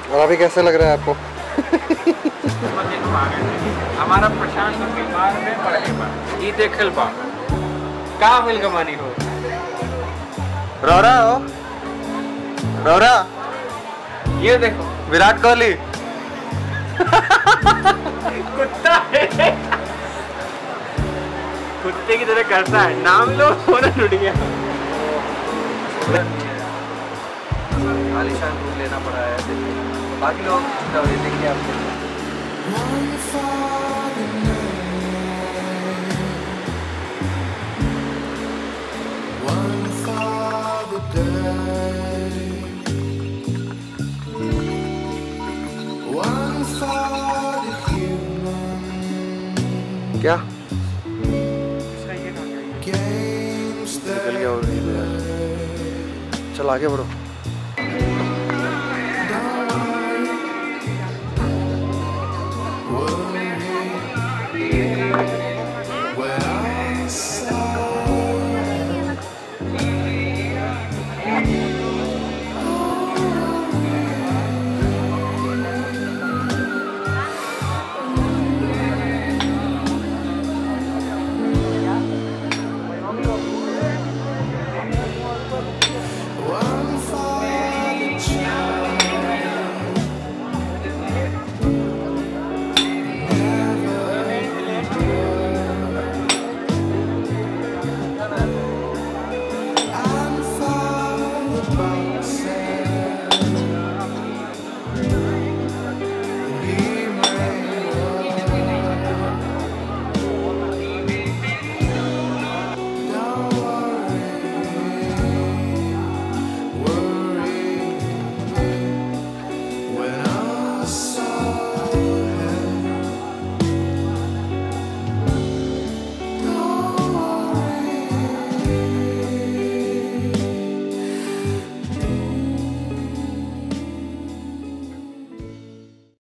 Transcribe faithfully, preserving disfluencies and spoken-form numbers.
और अभी कैसे लग रहा है आपको? हमारा प्रशांत बीमार में पढ़ने पर ये देखल पा का मिल कमानी हो रौरा हो रौरा, ये देखो विराट कोहली कुत्ता है, कुत्ते की तरह करता है, नाम लो होना टूट गया। आलीशान रूम लेना पड़ा है, बाकी लोग देखेंगे आपको। क्या निकल गया? चल आगे बढ़ो।